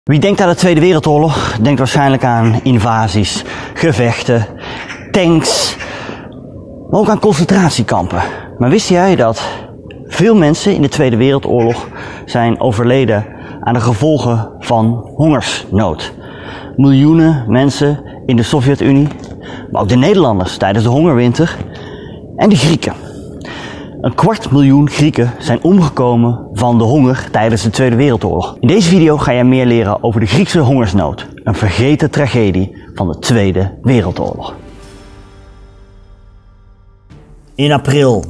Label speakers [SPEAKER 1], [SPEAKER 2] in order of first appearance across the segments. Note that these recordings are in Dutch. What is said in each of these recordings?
[SPEAKER 1] Wie denkt aan de Tweede Wereldoorlog, denkt waarschijnlijk aan invasies, gevechten, tanks, maar ook aan concentratiekampen. Maar wist jij dat veel mensen in de Tweede Wereldoorlog zijn overleden aan de gevolgen van hongersnood? Miljoenen mensen in de Sovjet-Unie, maar ook de Nederlanders tijdens de hongerwinter en de Grieken. 250.000 Grieken zijn omgekomen van de honger tijdens de Tweede Wereldoorlog. In deze video ga je meer leren over de Griekse hongersnood, een vergeten tragedie van de Tweede Wereldoorlog.
[SPEAKER 2] In april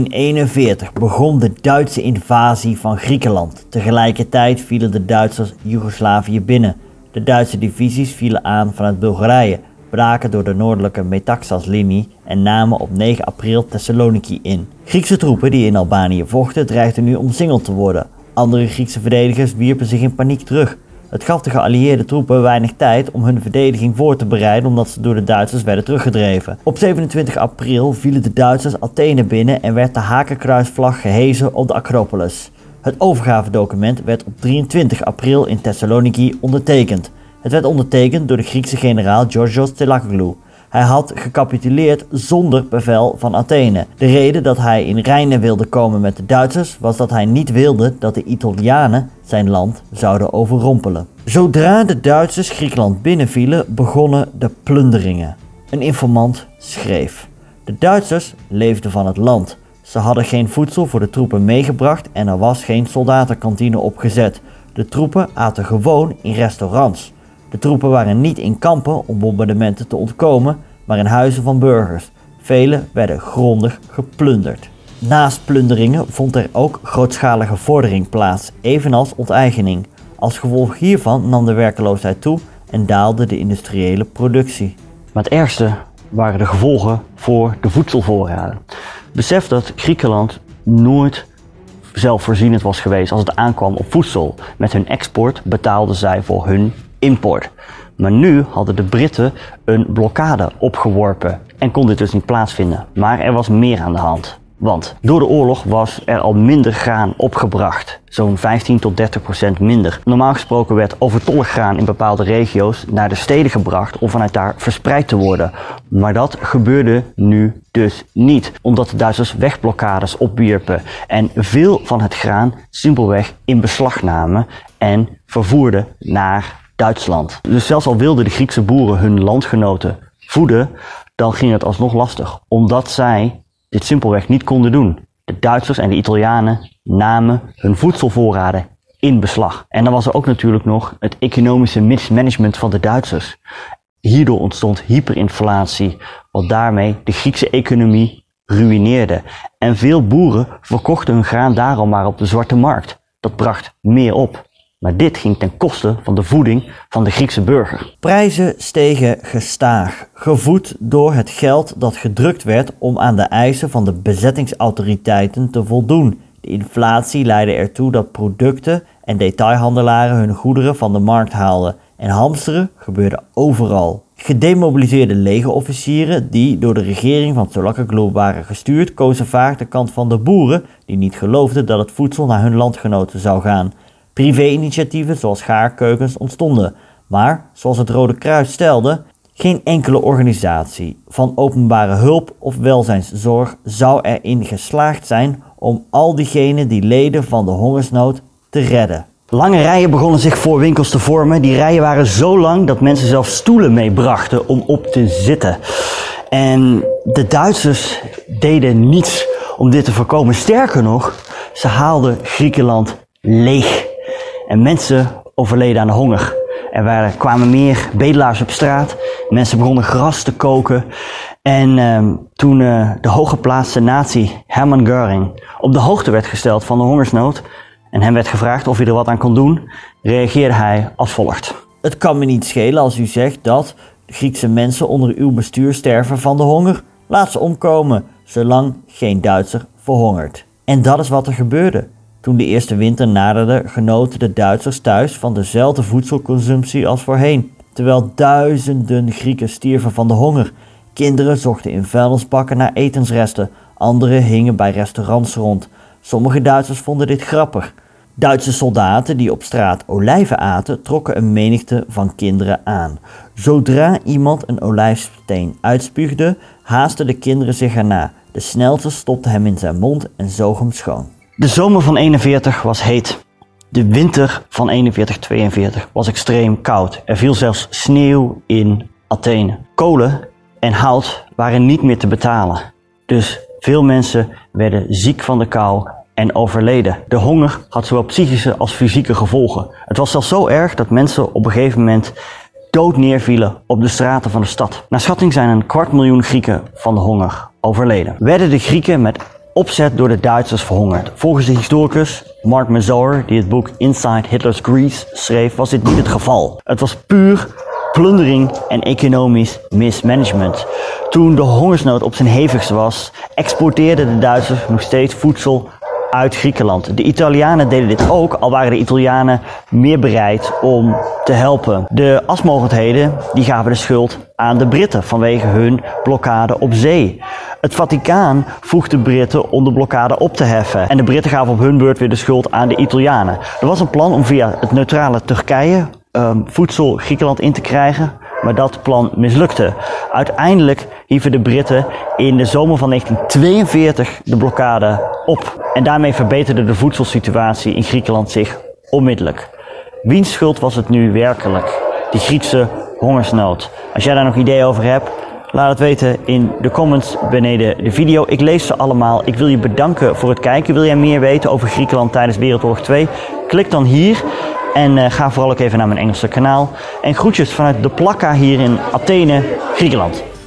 [SPEAKER 2] 1941 begon de Duitse invasie van Griekenland. Tegelijkertijd vielen de Duitsers Joegoslavië binnen. De Duitse divisies vielen aan vanuit Bulgarije, braken door de noordelijke Metaxas-linie en namen op 9 april Thessaloniki in. Griekse troepen die in Albanië vochten dreigden nu omsingeld te worden. Andere Griekse verdedigers wierpen zich in paniek terug. Het gaf de geallieerde troepen weinig tijd om hun verdediging voor te bereiden omdat ze door de Duitsers werden teruggedreven. Op 27 april vielen de Duitsers Athene binnen en werd de hakenkruisvlag gehezen op de Acropolis. Het overgavedocument werd op 23 april in Thessaloniki ondertekend. Het werd ondertekend door de Griekse generaal Georgios Tsilakoglu. Hij had gecapituleerd zonder bevel van Athene. De reden dat hij in reinen wilde komen met de Duitsers was dat hij niet wilde dat de Italianen zijn land zouden overrompelen. Zodra de Duitsers Griekenland binnenvielen, begonnen de plunderingen. Een informant schreef: de Duitsers leefden van het land. Ze hadden geen voedsel voor de troepen meegebracht en er was geen soldatenkantine opgezet. De troepen aten gewoon in restaurants. De troepen waren niet in kampen om bombardementen te ontkomen, maar in huizen van burgers. Vele werden grondig geplunderd. Naast plunderingen vond er ook grootschalige vordering plaats, evenals onteigening. Als gevolg hiervan nam de werkeloosheid toe en daalde de industriële productie.
[SPEAKER 1] Maar het ergste waren de gevolgen voor de voedselvoorraden. Besef dat Griekenland nooit zelfvoorzienend was geweest als het aankwam op voedsel. Met hun export betaalden zij voor hun import. Maar nu hadden de Britten een blokkade opgeworpen en kon dit dus niet plaatsvinden. Maar er was meer aan de hand. Want door de oorlog was er al minder graan opgebracht. Zo'n 15 tot 30% minder. Normaal gesproken werd overtollig graan in bepaalde regio's naar de steden gebracht om vanuit daar verspreid te worden. Maar dat gebeurde nu dus niet. Omdat de Duitsers wegblokkades opwierpen en veel van het graan simpelweg in beslag namen en vervoerden naar Duitsland. Dus zelfs al wilden de Griekse boeren hun landgenoten voeden, dan ging het alsnog lastig. Omdat zij dit simpelweg niet konden doen. De Duitsers en de Italianen namen hun voedselvoorraden in beslag. En dan was er ook natuurlijk nog het economische mismanagement van de Duitsers. Hierdoor ontstond hyperinflatie, wat daarmee de Griekse economie ruïneerde. En veel boeren verkochten hun graan daarom maar op de zwarte markt. Dat bracht meer op. Maar dit ging ten koste van de voeding van de Griekse burger.
[SPEAKER 2] Prijzen stegen gestaag, gevoed door het geld dat gedrukt werd om aan de eisen van de bezettingsautoriteiten te voldoen. De inflatie leidde ertoe dat producten en detailhandelaren hun goederen van de markt haalden. En hamsteren gebeurde overal. Gedemobiliseerde legerofficieren die door de regering van Tsilakoglu waren gestuurd, kozen vaak de kant van de boeren die niet geloofden dat het voedsel naar hun landgenoten zou gaan. Privé-initiatieven zoals gaarkeukens ontstonden, maar zoals het Rode Kruis stelde, geen enkele organisatie van openbare hulp of welzijnszorg zou erin geslaagd zijn om al diegenen die leden van de hongersnood te redden.
[SPEAKER 1] Lange rijen begonnen zich voor winkels te vormen. Die rijen waren zo lang dat mensen zelfs stoelen meebrachten om op te zitten. En de Duitsers deden niets om dit te voorkomen. Sterker nog, ze haalden Griekenland leeg. En mensen overleden aan de honger. Er kwamen meer bedelaars op straat. Mensen begonnen gras te koken. En toen de hooggeplaatste nazi Hermann Göring op de hoogte werd gesteld van de hongersnood en hem werd gevraagd of hij er wat aan kon doen, reageerde hij als volgt:
[SPEAKER 2] het kan me niet schelen als u zegt dat de Griekse mensen onder uw bestuur sterven van de honger. Laat ze omkomen, zolang geen Duitser verhongert. En dat is wat er gebeurde. Toen de eerste winter naderde, genoten de Duitsers thuis van dezelfde voedselconsumptie als voorheen, terwijl duizenden Grieken stierven van de honger. Kinderen zochten in vuilnisbakken naar etensresten, anderen hingen bij restaurants rond. Sommige Duitsers vonden dit grappig. Duitse soldaten die op straat olijven aten, trokken een menigte van kinderen aan. Zodra iemand een olijfsteen uitspuugde, haasten de kinderen zich erna. De snelste stopte hem in zijn mond en zoog hem schoon.
[SPEAKER 1] De zomer van 41 was heet. De winter van 41-42 was extreem koud. Er viel zelfs sneeuw in Athene. Kolen en hout waren niet meer te betalen. Dus veel mensen werden ziek van de kou en overleden. De honger had zowel psychische als fysieke gevolgen. Het was zelfs zo erg dat mensen op een gegeven moment dood neervielen op de straten van de stad. Naar schatting zijn 250.000 Grieken van de honger overleden. Werden de Grieken met opzet door de Duitsers verhongerd? Volgens de historicus Mark Mazur, die het boek Inside Hitler's Greece schreef, was dit niet het geval. Het was puur plundering en economisch mismanagement. Toen de hongersnood op zijn hevigst was, exporteerden de Duitsers nog steeds voedsel uit Griekenland. De Italianen deden dit ook, al waren de Italianen meer bereid om te helpen. De asmogendheden die gaven de schuld aan de Britten vanwege hun blokkade op zee. Het Vaticaan vroeg de Britten om de blokkade op te heffen. En de Britten gaven op hun beurt weer de schuld aan de Italianen. Er was een plan om via het neutrale Turkije voedsel Griekenland in te krijgen, maar dat plan mislukte. Uiteindelijk hieven de Britten in de zomer van 1942 de blokkade op. En daarmee verbeterde de voedselsituatie in Griekenland zich onmiddellijk. Wiens schuld was het nu werkelijk? Die Griekse hongersnood. Als jij daar nog ideeën over hebt, laat het weten in de comments beneden de video. Ik lees ze allemaal. Ik wil je bedanken voor het kijken. Wil jij meer weten over Griekenland tijdens Wereldoorlog 2? Klik dan hier. En ga vooral ook even naar mijn Engelse kanaal. En groetjes vanuit de Plaka hier in Athene, Griekenland.